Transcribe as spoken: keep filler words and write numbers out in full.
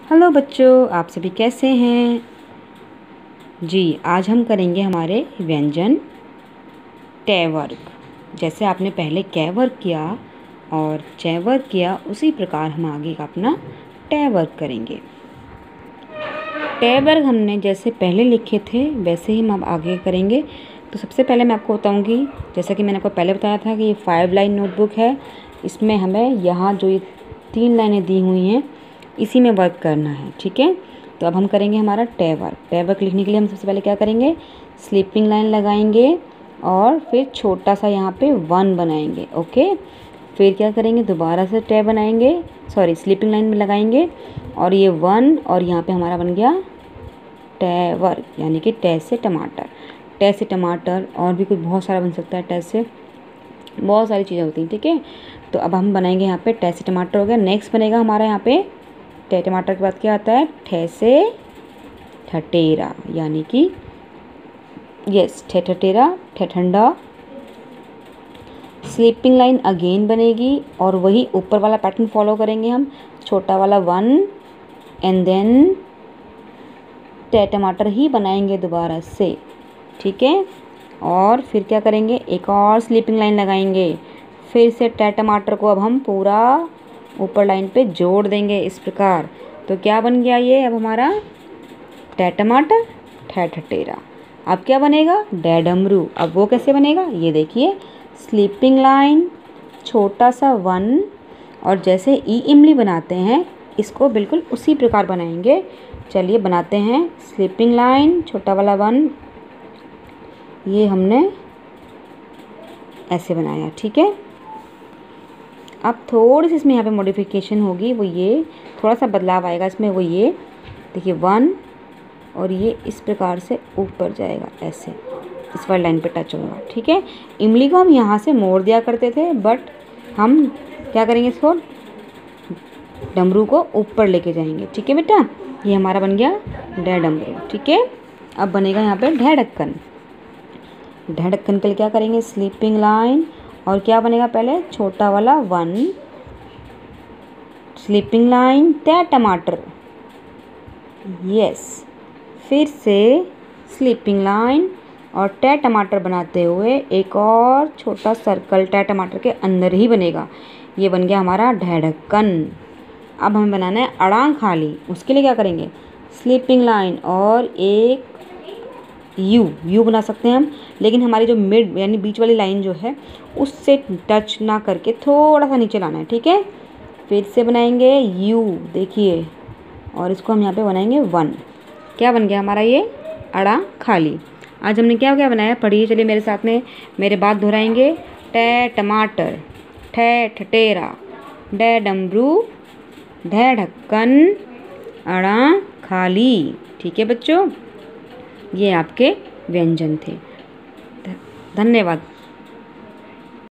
Hello बच्चों, आप सभी कैसे हैं जी। आज हम करेंगे हमारे व्यंजन टे वर्ग। जैसे आपने पहले कै वर्ग किया और चे वर्ग किया, उसी प्रकार हम आगे का अपना टे वर्ग करेंगे। टे वर्ग हमने जैसे पहले लिखे थे वैसे ही हम आगे करेंगे। तो सबसे पहले मैं आपको बताऊंगी, जैसा कि मैंने आपको पहले बताया था कि ये फाइव लाइन नोटबुक है। इसमें हमें यहाँ जो ये तीन लाइनें दी हुई हैं इसी में वर्क करना है, ठीक है। तो अब हम करेंगे हमारा टे वर्क। टे वर्क लिखने के लिए हम सबसे पहले क्या करेंगे, स्लीपिंग लाइन लगाएंगे और फिर छोटा सा यहाँ पे वन बनाएंगे, ओके। फिर क्या करेंगे, दोबारा से टे बनाएंगे, सॉरी स्लीपिंग लाइन में लगाएंगे और ये वन, और यहाँ पे हमारा बन गया टे वर्क, यानी कि टे से टमाटर। टे से टमाटर और भी कुछ बहुत सारा बन सकता है, टे से बहुत सारी चीज़ें होती हैं, ठीक है। तो अब हम बनाएंगे यहाँ पे टे से टमाटर हो गया। नेक्स्ट बनेगा हमारा यहाँ पे टे टमाटर के बाद क्या आता है, ठे से ठटेरा, यानी कि यस ठे ठटेरा, ठे ठंडा। स्लीपिंग लाइन अगेन बनेगी और वही ऊपर वाला पैटर्न फॉलो करेंगे हम, छोटा वाला वन एंड देन टे टमाटर ही बनाएंगे दोबारा से, ठीक है। और फिर क्या करेंगे, एक और स्लीपिंग लाइन लगाएंगे, फिर से टे टमाटर को अब हम पूरा ऊपर लाइन पे जोड़ देंगे इस प्रकार। तो क्या बन गया ये अब हमारा टे टमाटर ठे ठटेरा। अब क्या बनेगा, डे डमरू। अब वो कैसे बनेगा, ये देखिए, स्लीपिंग लाइन, छोटा सा वन, और जैसे ई इमली बनाते हैं इसको बिल्कुल उसी प्रकार बनाएंगे। चलिए बनाते हैं। स्लीपिंग लाइन, छोटा वाला वन, ये हमने ऐसे बनाया, ठीक है। अब थोड़ी सी इसमें यहाँ पे मॉडिफिकेशन होगी, वो ये थोड़ा सा बदलाव आएगा इसमें, वो ये देखिए वन, और ये इस प्रकार से ऊपर जाएगा, ऐसे इस वाली लाइन पे टच होगा, ठीक है। इमली को हम यहाँ से मोड़ दिया करते थे, बट हम क्या करेंगे, इसको डमरू को ऊपर लेके जाएंगे, ठीक है बेटा। ये हमारा बन गया डे डमरू, ठीक है। अब बनेगा यहाँ पे ढे ढक्कन। ढे ढक्कन के लिए क्या करेंगे, स्लीपिंग लाइन, और क्या बनेगा पहले, छोटा वाला वन, स्लीपिंग लाइन, टे टमाटर, यस, फिर से स्लीपिंग लाइन और टे टमाटर बनाते हुए एक और छोटा सर्कल टे टमाटर के अंदर ही बनेगा। ये बन गया हमारा ढे ढक्कन। अब हमें बनाना है अड़ांग खाली। उसके लिए क्या करेंगे, स्लीपिंग लाइन और एक यू यू बना सकते हैं हम, लेकिन हमारी जो मिड यानी बीच वाली लाइन जो है उससे टच ना करके थोड़ा सा नीचे लाना है, ठीक है। फिर से बनाएंगे यू, देखिए, और इसको हम यहाँ पे बनाएंगे वन। क्या बन गया हमारा ये अड़ा खाली। आज हमने क्या क्या बनाया, पढ़िए चलिए मेरे साथ में, मेरे बात दोहराएंगे। टे टमाटर, ठे ठटेरा, डे डमरू, ढे ढक्कन, अड़ा खाली, ठीक है बच्चों। ये आपके व्यंजन थे। धन्यवाद।